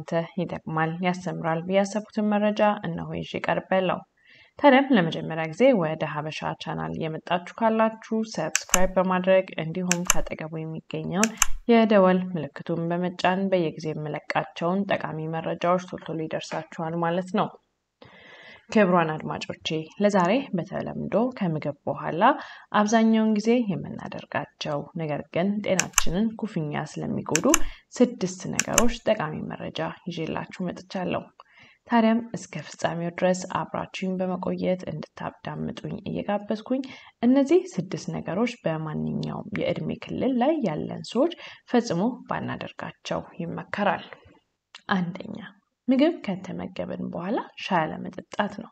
ለናንተ ይጠቅማል ያስተምራል ያሰቡትን መረጃ እነሆ ይዤ ቀርቤያለሁ። ታዲያም ለመጀመሪያ ጊዜ ወደ ሀበሻ ቻናል የመጣችሁ ካላችሁ ሰብስክራይብ በማድረግ እንዲሁም ካጠገቡ የሚገኘውን የደወል ምልክቱን በመጫን በየጊዜው የምለቃቸውን ጠቃሚ መረጃዎች ቶሎ ይደርሳችኋል ማለት ነው። ክቡራን አድማጮቼ ለዛሬ በተለምዶ ከምግብ በኋላ አብዛኛውን ጊዜ የምናደርጋቸው ነገር ግን ጤናችንን ኩፍኛ ስለሚጎዱ 6 ነገሮች ጠቃሚ መረጃ ይዤላችሁ መጥቻለሁ። ታዲያም እስከ ፍጻሜው ድረስ አብራችሁን በመቆየት እንድታዳምጡኝ እየጋበዝኩኝ እነዚህ 6 ነገሮች በማንኛውም የእድሜ ክልል ላይ ያለን ሰዎች ፈጽሞ ባናደርጋቸው ይመከራል። አንደኛ ምግብ ከተመገብን በኋላ ሻይ ለመጠጣት ነው።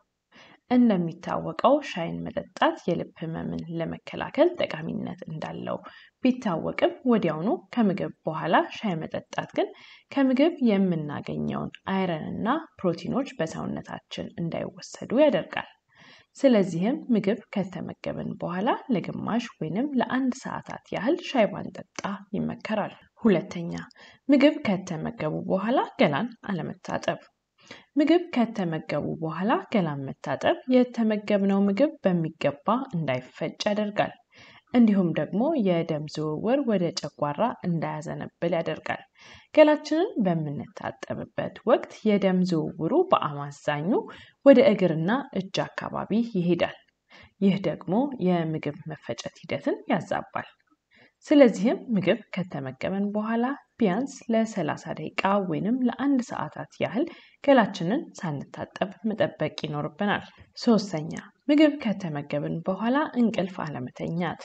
እንደሚታወቀው ሻይን መጠጣት የልብ ህመምን ለመከላከል ጠቃሚነት እንዳለው ቢታወቅም ወዲያውኑ ከምግብ በኋላ ሻይ መጠጣት ግን ከምግብ የምናገኘውን አይረንና ፕሮቲኖች በሰውነታችን እንዳይወሰዱ ያደርጋል። ስለዚህም ምግብ ከተመገብን በኋላ ለግማሽ ወይንም ለ1 ሰዓታት ያህል ሻይ ባንጠጣ ይመከራል። ሁለተኛ ምግብ ከተመገቡ በኋላ ገላን አለመታጠብ። ምግብ ከተመገቡ በኋላ ገላን መታጠብ የተመገብነው ምግብ በሚገባ እንዳይፈጭ ያደርጋል። እንዲሁም ደግሞ የደም ዝውውር ወደ ጨጓራ እንዳያዘነብል ያደርጋል። ገላችንን በምንታጠብበት ወቅት የደም ዝውውሩ በአማዛኙ ወደ እግርና እጅ አካባቢ ይሄዳል። ይህ ደግሞ የምግብ መፈጨት ሂደትን ያዛባል። ስለዚህም ምግብ ከተመገበን በኋላ ቢያንስ ለ30 ደቂቃ ወይንም ለ1 ሰዓታት ያህል ገላችንን ሳንታጠብ መጠበቅ ይኖርብናል። ሶስተኛ ምግብ ከተመገብን በኋላ እንቅልፍ አለመተኛት።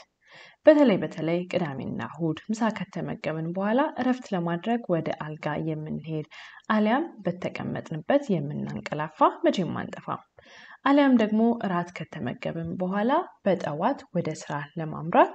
በተለይ ቅዳሜና እሁድ ምሳ ከተመገብን በኋላ እረፍት ለማድረግ ወደ አልጋ የምንሄድ አሊያም በተቀመጥንበት የምናንቀላፋ መቼም አንጠፋም። አሊያም ደግሞ እራት ከተመገብን በኋላ በጠዋት ወደ ስራ ለማምራት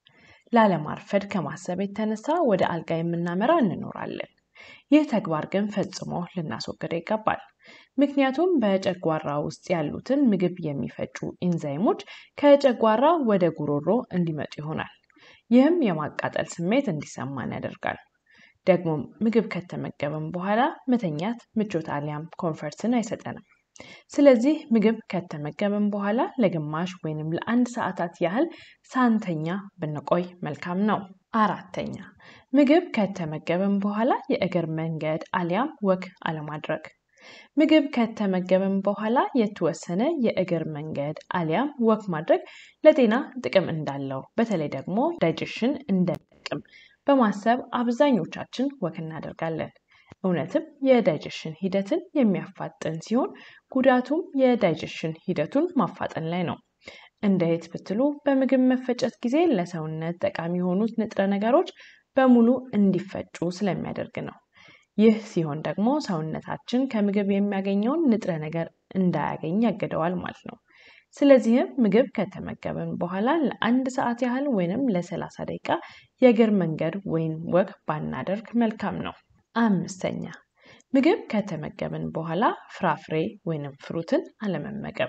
ላለማርፈድ ከማሰብ የተነሳ ወደ አልጋ የምናመራ እንኖራለን። ይህ ተግባር ግን ፈጽሞ ልናስወግደው ይገባል። ምክንያቱም በጨጓራ ውስጥ ያሉትን ምግብ የሚፈጩ ኢንዛይሞች ከጨጓራ ወደ ጉሮሮ እንዲመጡ ይሆናል። ይህም የማቃጠል ስሜት እንዲሰማን ያደርጋል። ደግሞ ምግብ ከተመገብን በኋላ መተኛት ምቾት አሊያም ኮምፈርትን አይሰጠንም። ስለዚህ ምግብ ከተመገብን በኋላ ለግማሽ ወይንም ለ1 ሰዓታት ያህል ሳንተኛ ብንቆይ መልካም ነው። አራተኛ ምግብ ከተመገብን በኋላ የእግር መንገድ አሊያም ወክ አለማድረግ። ምግብ ከተመገብን በኋላ የተወሰነ የእግር መንገድ አሊያም ወክ ማድረግ ለጤና ጥቅም እንዳለው በተለይ ደግሞ ዳይጀሽን እንደሚጠቅም በማሰብ አብዛኞቻችን ወክ እናደርጋለን። እውነትም የዳይጀሽን ሂደትን የሚያፋጥን ሲሆን ጉዳቱም የዳይጀሽን ሂደቱን ማፋጠን ላይ ነው። እንዴት ብትሉ በምግብ መፈጨት ጊዜ ለሰውነት ጠቃሚ የሆኑት ንጥረ ነገሮች በሙሉ እንዲፈጩ ስለሚያደርግ ነው። ይህ ሲሆን ደግሞ ሰውነታችን ከምግብ የሚያገኘውን ንጥረ ነገር እንዳያገኝ ያገደዋል ማለት ነው። ስለዚህም ምግብ ከተመገብን በኋላ ለ1 ሰዓት ያህል ወይንም ለ30 ደቂቃ የእግር መንገድ ወይም ወክ ባናደርግ መልካም ነው። አምስተኛ ምግብ ከተመገብን በኋላ ፍራፍሬ ወይንም ፍሩትን አለመመገብ።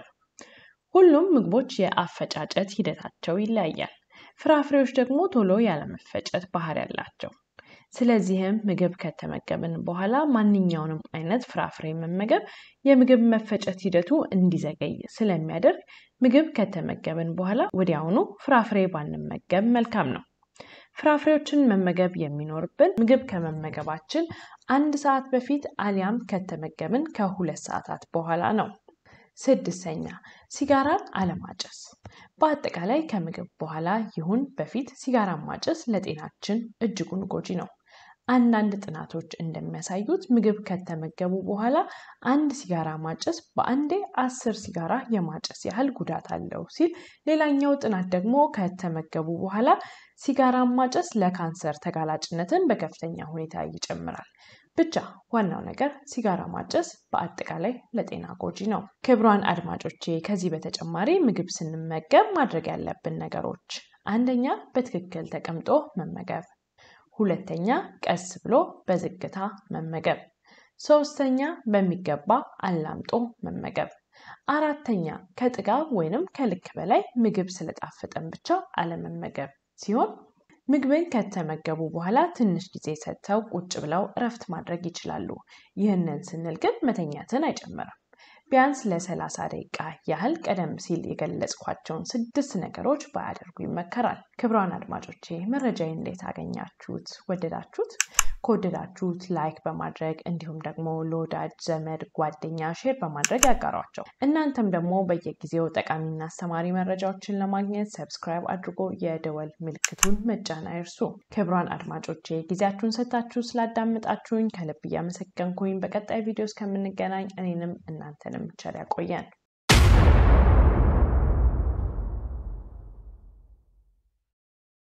ሁሉም ምግቦች የአፈጫጨት ሂደታቸው ይለያያል። ፍራፍሬዎች ደግሞ ቶሎ ያለመፈጨት ባህሪ ያላቸው። ስለዚህም ምግብ ከተመገብን በኋላ ማንኛውንም አይነት ፍራፍሬ መመገብ የምግብ መፈጨት ሂደቱ እንዲዘገይ ስለሚያደርግ ምግብ ከተመገብን በኋላ ወዲያውኑ ፍራፍሬ ባንመገብ መልካም ነው። ፍራፍሬዎችን መመገብ የሚኖርብን ምግብ ከመመገባችን 1 ሰዓት በፊት አሊያም ከተመገብን ከ2 ሰዓታት በኋላ ነው። 6ኛ ሲጋራን አለማጨስ። በአጠቃላይ ከምግብ በኋላ ይሁን በፊት ሲጋራ ማጨስ ለጤናችን እጅጉን ጎጂ ነው። አንዳንድ ጥናቶች እንደሚያሳዩት ምግብ ከተመገቡ በኋላ 1 ሲጋራ ማጨስ በአንዴ 10 ሲጋራ የማጨስ ያህል ጉዳት አለው ሲል፣ ሌላኛው ጥናት ደግሞ ከተመገቡ በኋላ ሲጋራ ማጨስ ለካንሰር ተጋላጭነትን በከፍተኛ ሁኔታ ይጨምራል። ብቻ ዋናው ነገር ሲጋራ ማጨስ በአጠቃላይ ለጤና ጎጂ ነው። ክቡራን አድማጮቼ ከዚህ በተጨማሪ ምግብ ስንመገብ ማድረግ ያለብን ነገሮች፣ አንደኛ በትክክል ተቀምጦ መመገብ፣ ሁለተኛ ቀስ ብሎ በዝግታ መመገብ፣ ሶስተኛ በሚገባ አላምጦ መመገብ፣ አራተኛ ከጥጋብ ወይንም ከልክ በላይ ምግብ ስለጣፈጠን ብቻ አለመመገብ ሲሆን ምግብን ከተመገቡ በኋላ ትንሽ ጊዜ ሰጥተው ቁጭ ብለው እረፍት ማድረግ ይችላሉ። ይህንን ስንል ግን መተኛትን አይጨምርም። ቢያንስ ለ30 ደቂቃ ያህል ቀደም ሲል የገለጽኳቸውን 6 ነገሮች ባያደርጉ ይመከራል። ክቡራን አድማጮቼ መረጃዬን እንዴት አገኛችሁት? ወደዳችሁት? ከወደዳችሁት ላይክ በማድረግ እንዲሁም ደግሞ ለወዳጅ ዘመድ ጓደኛ ሼር በማድረግ ያጋሯቸው። እናንተም ደግሞ በየጊዜው ጠቃሚና አስተማሪ መረጃዎችን ለማግኘት ሰብስክራይብ አድርጎ የደወል ምልክቱን መጫን አይርሱ። ክቡራን አድማጮቼ ጊዜያችሁን ሰጥታችሁ ስላዳመጣችሁኝ ከልብ እያመሰገንኩኝ በቀጣይ ቪዲዮ እስከምንገናኝ እኔንም እናንተንም ቸር ያቆየን።